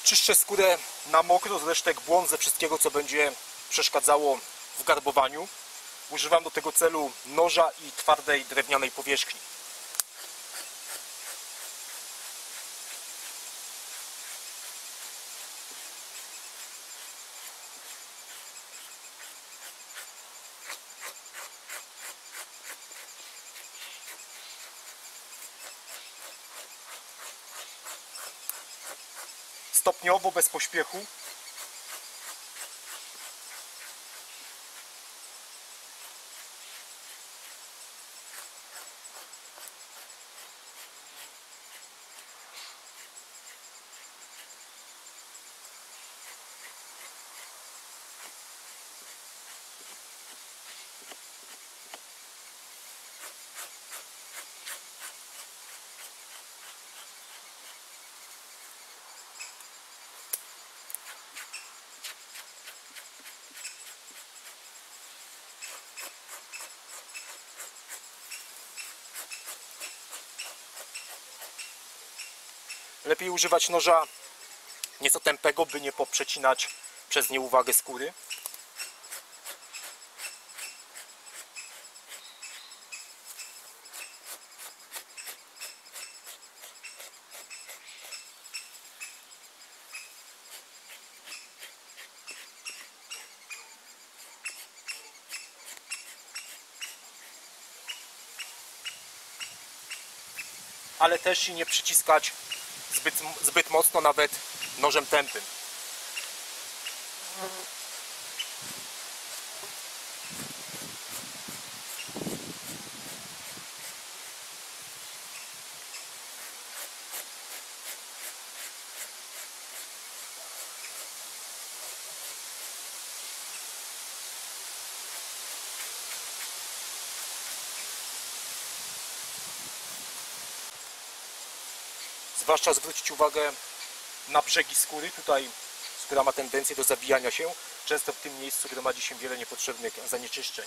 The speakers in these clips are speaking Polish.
Czyszczę skórę na mokro z resztek błon, ze wszystkiego, co będzie przeszkadzało w garbowaniu. Używam do tego celu noża i twardej drewnianej powierzchni. Stopniowo, bez pośpiechu. Lepiej używać noża nieco tępego, by nie poprzecinać przez nieuwagę skóry. Ale też i nie przyciskać zbyt mocno, nawet nożem tępym. Zwłaszcza zwrócić uwagę na brzegi skóry, tutaj skóra ma tendencję do zabijania się, często w tym miejscu gromadzi się wiele niepotrzebnych zanieczyszczeń.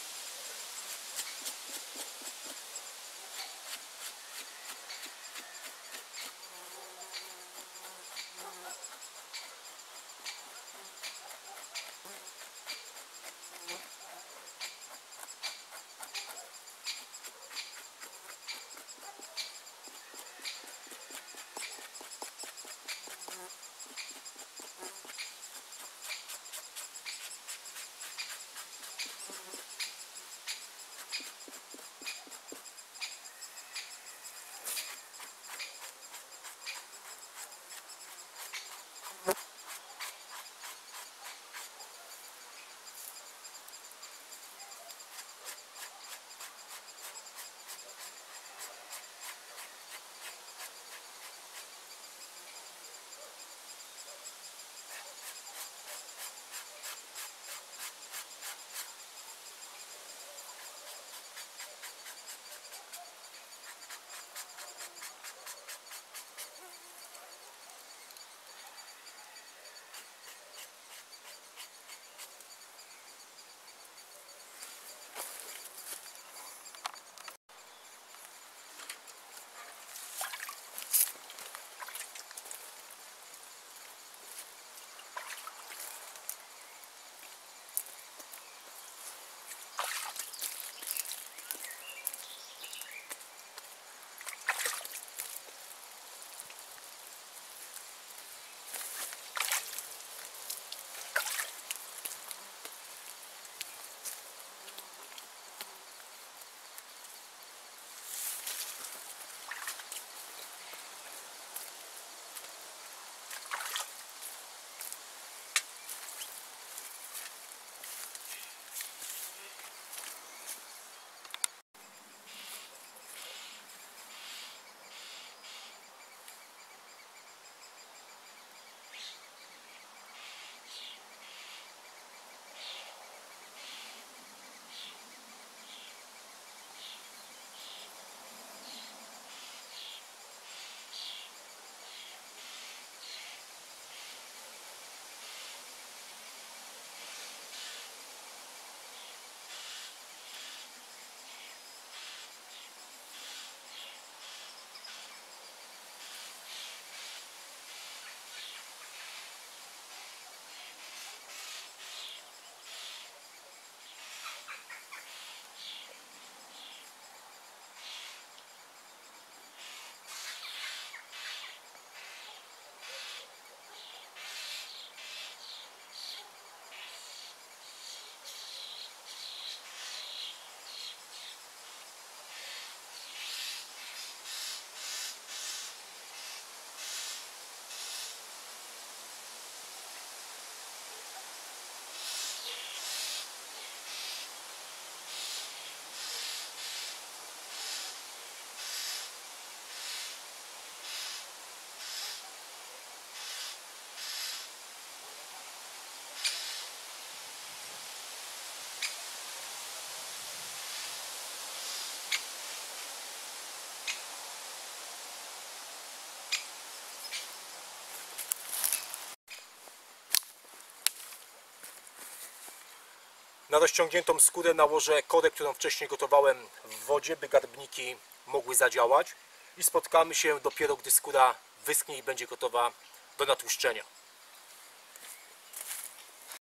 Na rozciągniętą skórę nałożę korę, którą wcześniej gotowałem w wodzie, by garbniki mogły zadziałać. I spotkamy się dopiero, gdy skóra wyschnie i będzie gotowa do natłuszczenia.